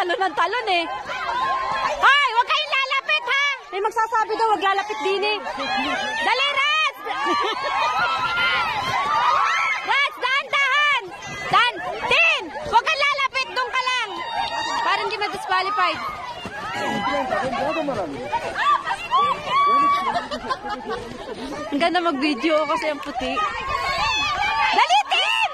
talon ng talon eh. Hoy, huwag kayong lalapit ha. May magsasabi daw, huwag lalapit din eh. Dali, Raz! Raz, dahan-dahan! Tin! Huwag kang lalapit, doon ka lang. Para hindi ma-disqualified. Ang ganda mag-video kasi ang puti. Dali, Tin!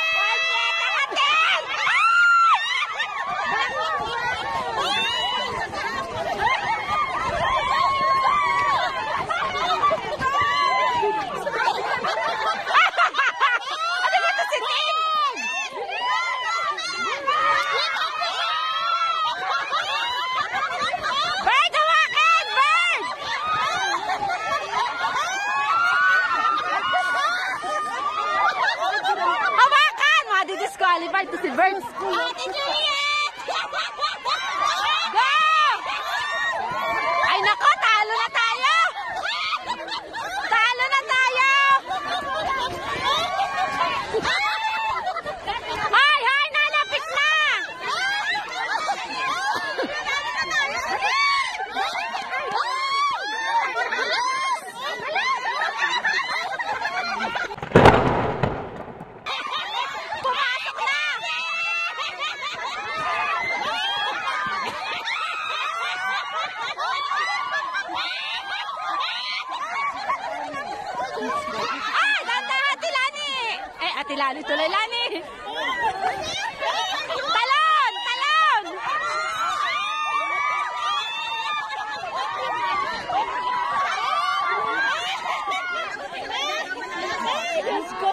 Disqualified to si Bert. Go! Ay nako, talo na tayo! Talo na tayo! Hay, nalapit na! Ate Lani, tuloy Lani! Talon! Talon! Let's go!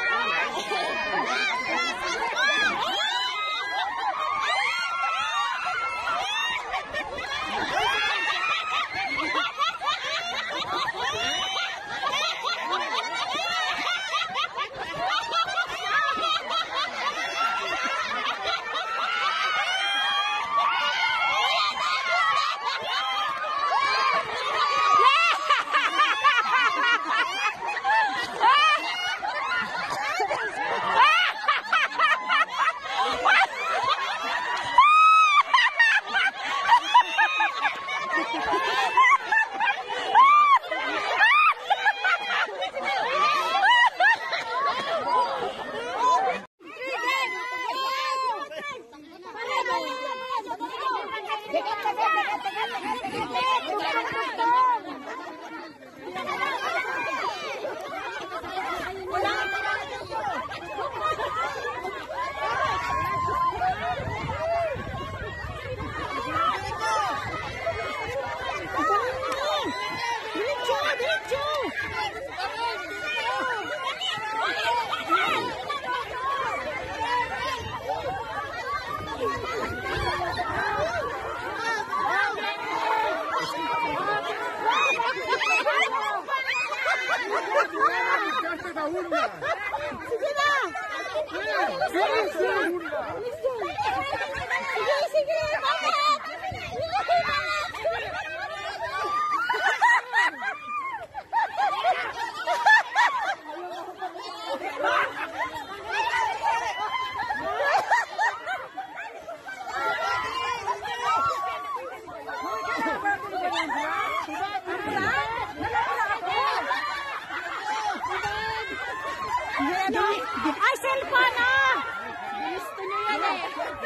Ay, cellphone ah! Gusto niyo yan eh.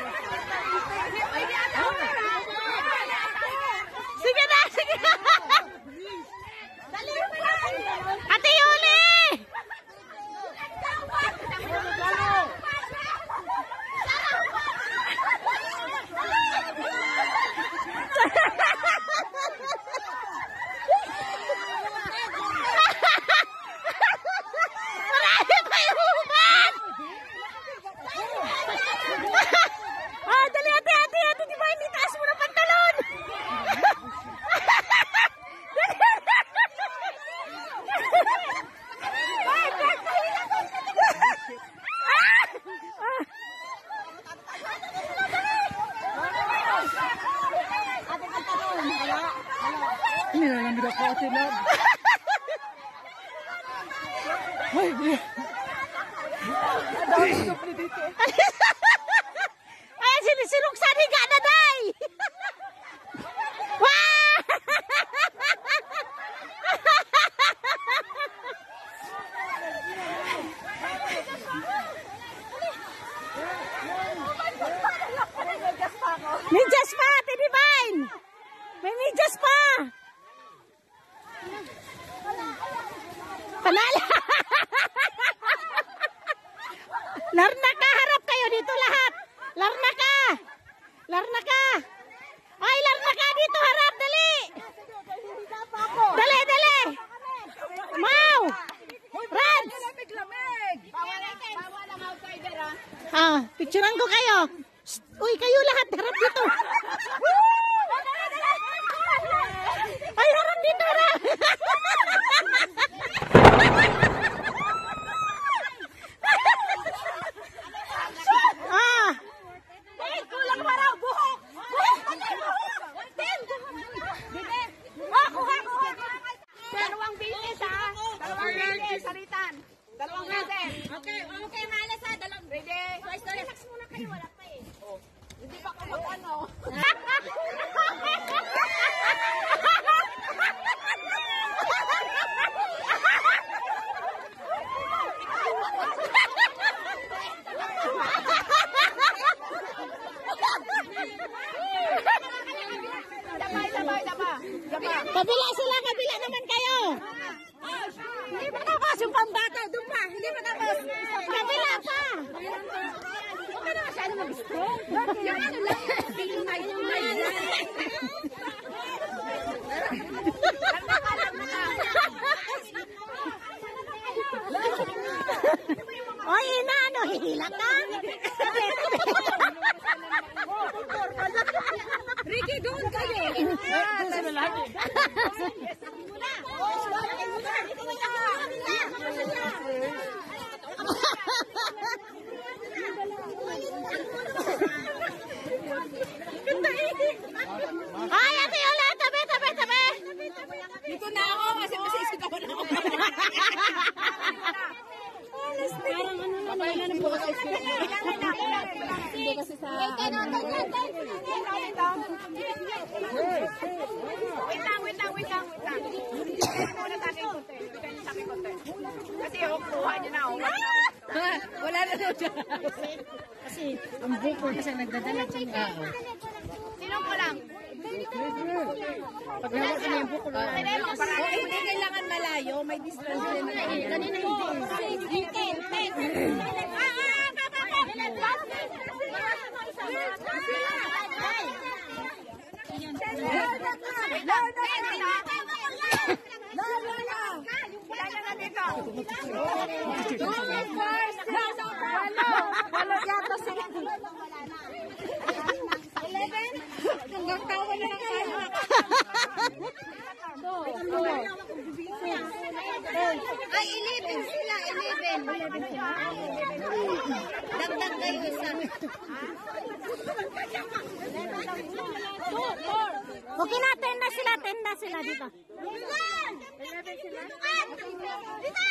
Sige na, sige na! Ate Yuli! Nilalamig ako ate lab. Ay, dito. Ayan si sinuksan higa na day. Wah! Medyas pa, Ate Divine! May medyas pa! Panala! Larna ka! Harap kayo dito lahat! Larna ka! Larna ka! Ay, larna ka dito! Harap! Dali! Dali! Dali! Mau! Rans! Ah, picturean ko kayo! Uy, kayo lahat, harap dito. Ay, harap dito, harap. Ah. Kulang pa raw, buhok. Dalawang bisis, ha? Dalawang bisis, salitan. Dalawang bisis. Okay, malas ha. Ready? Relax muna kayo, wala pa eh. Hindi pa ka mag-ano. Kabila sila, kabila naman kayo. Hindi pa tapos yung pambata, doon pa. Hindi pa tapos. Kabila pa. Huwag ka na masyado mag-strong. Yung ano lang, yung mic. Oy, inaano, hihila ka? Ricky, doon kayo. Doon sila lagi. Ay, Ate Yola, tabi. Dito na ako, kasi masisig ako na ako. Parang ano na, wala na po kasi hindi kasi sa... Wait lang. Muna sa aking konti. Kasi kuha niyo na ako. Wala na daw siya. Kasi ang buko kasi nagdadala siya. Sinong ko lang? Pag naman kami yung buko lang. Hindi kailangan malayo. May distance din. Kanina hindi. Walo yata sila. 11? Hanggang tawa na lang tayo. Ay, 11 sila. 11. Dagdag kayo isa. Okay na, tenda sila dito. 11 sila. Dito!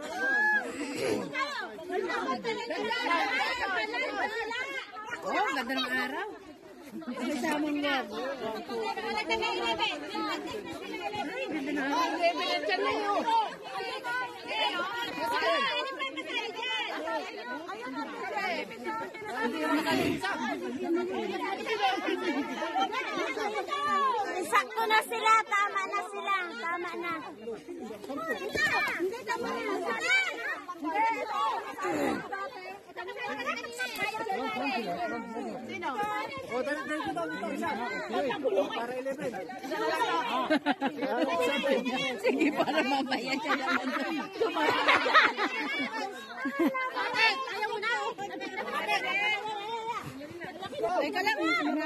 Oh, ganda ng araw. Sama niya. Sakto na sila, tama na sila, tama na. Hindi tama na. Sino? O, dali ko daw dito isa. Para 11. Sige, para mamaya siya naman. Ayaw mo na. Teka lang.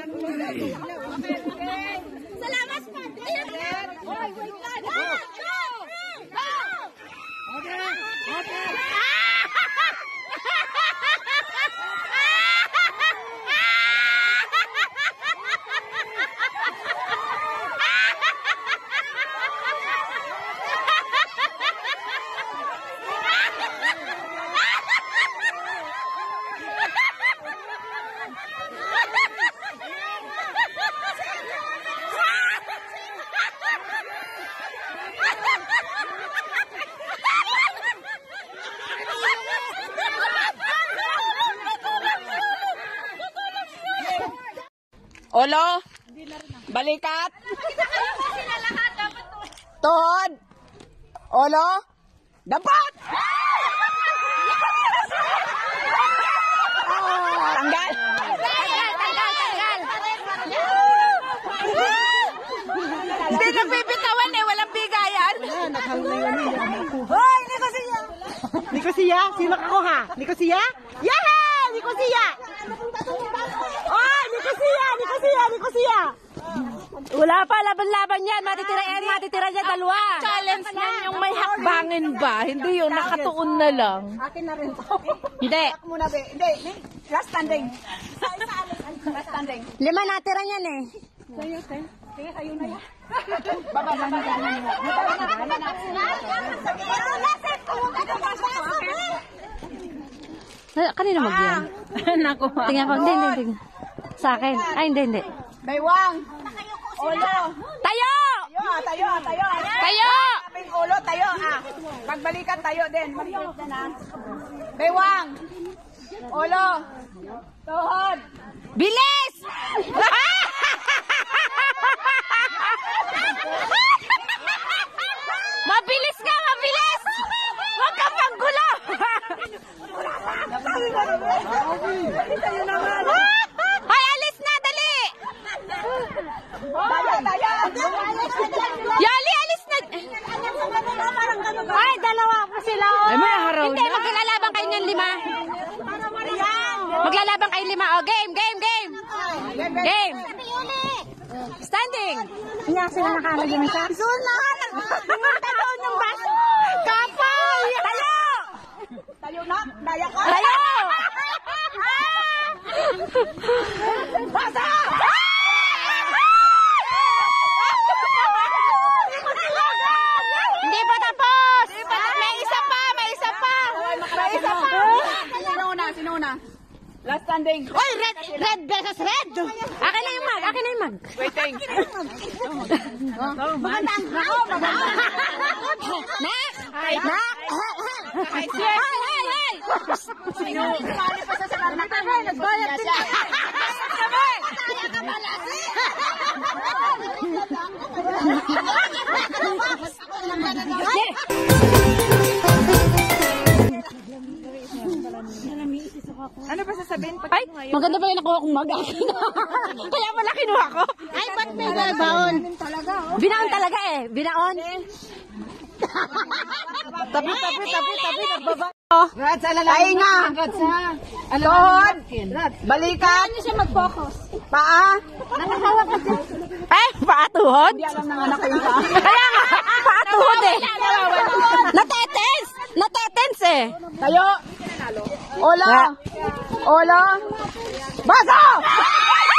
Salamat pa. Oy, wait lang. Go! Okay. Ulo. Balikat. Tuhod. Ulo. Dapat. Tanggal. Hindi na pipitawan eh, walang bigayan. Hoy, Nicosia! Nicosia? Sino kakuha? Nicosia? Yaha! Nicosia! Oh, Nicosia! Wala pa, laban-laban yan. Matitira niya dalawa. Challenge niyan yung may hakbangin ba? Hindi yun, nakatuon na lang. Akin na rin to. Hindi. Muna, be. Hindi. Last standing. Last standing. 5 natira niyan eh. Sige, kayo na yan. Kanina mag-yan? Nakuha. Tingnan ko. Hindi. Sa akin. Ay, hindi. Baywang. Ulo. Tayo! Tayo. Tayo! Sabing ulo, tayo. Pagbalikan tayo din. Baywang. Ulo. Tuhod. Bilis! Mabilis ka, mabilis! Huwag kang panggulo! Ay, alis na, dali! Tayo. Yoli, alis na! Ay, dalawa pa sila. Ay, may haraw Hindi, na. maglalaban kayo ng 5. Maglalaban kayo 5. O, game. Game. Standing. Kaya sila nakalagay ng isa. Sunan! Talo ng bus. Kapay! Tayo! Tayo na. Daya ka. Tayo! Basa! Hindi pa tapos! May isa pa! Sino una? Last standing. Oy, red versus red! Akin na yung mag. Waiting. Nak! Hey! Sino? Sali pa sa salat na tayo. Nagbayad din. Ano ba sasabihin? Ay, maganda pa yung nakuha kong mag. Kaya pala kinuha ko. Ay, ba't may baon? Binaon talaga eh. Binaon. Tabi, nagbaba. Rats, alalay. Tainga. Tuhod. Balikat. Ano siya mag-focus? Paa. Eh, paatuhod? Hindi alam ng anak ko yung paa. Kaya nga, paatuhod eh. Natetens eh. Tayo. Ulo. Ulo. Baso!